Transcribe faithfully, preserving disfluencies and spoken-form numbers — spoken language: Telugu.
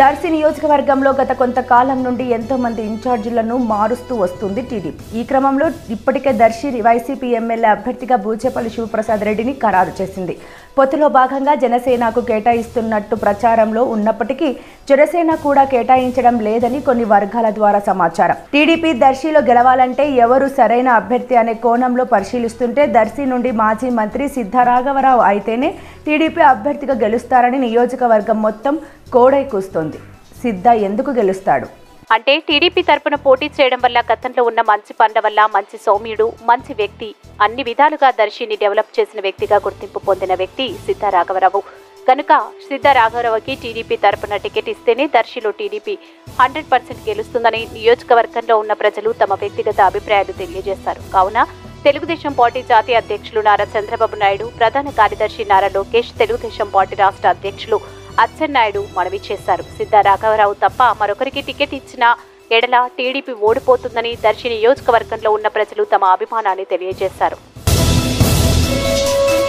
దర్శి నియోజకవర్గంలో గత కొంతకాలం నుండి ఎంతో మంది ఇన్ఛార్జీలను మారుస్తూ వస్తుంది టీడీపీ. ఈ క్రమంలో ఇప్పటికే దర్శి వైసీపీ ఎమ్మెల్యే అభ్యర్థిగా బూచేపల్లి శివప్రసాద్ రెడ్డిని ఖరారు చేసింది. పొత్తులో భాగంగా జనసేనకు కేటాయిస్తున్నట్టు ప్రచారంలో ఉన్నప్పటికీ జనసేన కూడా కేటాయించడం లేదని కొన్ని వర్గాల ద్వారా సమాచారం. టీడీపీ దర్శిలో గెలవాలంటే ఎవరు సరైన అభ్యర్థి అనే కోణంలో పరిశీలిస్తుంటే దర్శి నుండి మాజీ మంత్రి సిద్ధరాఘవరావు అయితేనే టీడీపీ అభ్యర్థిగా గెలుస్తారని నియోజకవర్గం మొత్తం కోడై కూస్తోంది. సిద్ధ ఎందుకు గెలుస్తాడు అంటే టీడీపీ తరపున పోటీ చేయడం వల్ల గతంలో ఉన్న మంచి పనుల వల్ల మంచి సౌమ్యుడు, మంచి వ్యక్తి, అన్ని విధాలుగా దర్శిని డెవలప్ చేసిన వ్యక్తిగా గుర్తింపు పొందిన వ్యక్తి సిద్ధరాఘవరావు. కనుక సిద్ధరాఘవరావుకి టీడీపీ తరపున టికెట్ ఇస్తేనే దర్శిలో టీడీపీ హండ్రెడ్ పర్సెంట్ గెలుస్తుందని నియోజకవర్గంలో ఉన్న ప్రజలు తమ వ్యక్తిగత అభిప్రాయాలు తెలియజేస్తారు. కావున తెలుగుదేశం పార్టీ జాతీయ అధ్యక్షులు నారా చంద్రబాబు నాయుడు, ప్రధాన కార్యదర్శి నారా లోకేష్, తెలుగుదేశం పార్టీ రాష్ట్ర అధ్యక్షులు అచ్చెన్నాయుడు మనవి చేశారు. సిద్ధరాఘవరావు తప్ప మరొకరికి టికెట్ ఇచ్చిన ఎడల టీడీపీ ఓడిపోతుందని దర్శి నియోజకవర్గంలో ఉన్న ప్రజలు తమ అభిమానాన్ని తెలియజేశారు.